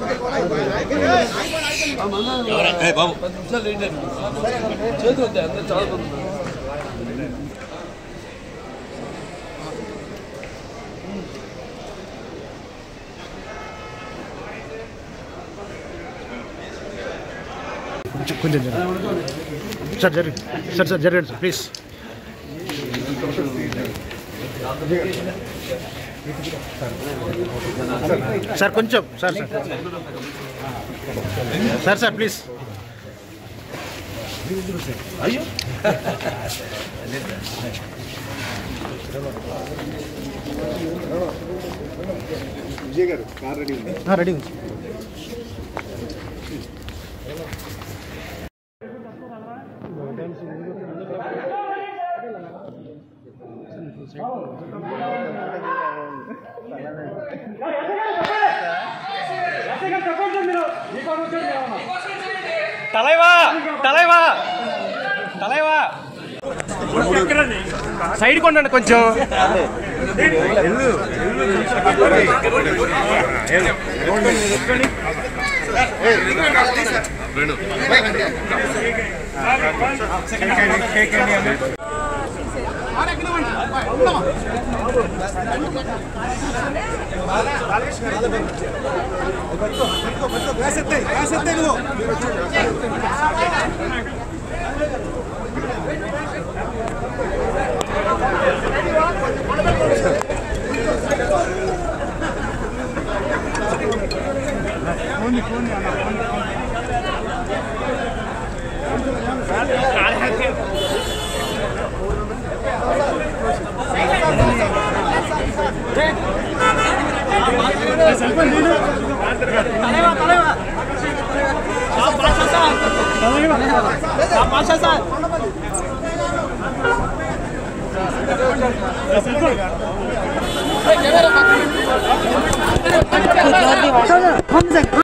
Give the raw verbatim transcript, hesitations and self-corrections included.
బాబు పది నిమిషాలు లేట్ అండి చేతులు ఉంటాయి అందరూ చాలా మంది కొంచెం సార్ జరిగి సార్ సార్ జరగండి సార్ ప్లీజ్ సార్ కొంచెం sir sir sir sir please అయ్యో విజయ్ గారు కార్ రెడీ ఉంది రెడీ ఉంది தலைவா தலைவா தலைவா సైడ్ కొండండి కొంచెం Hamza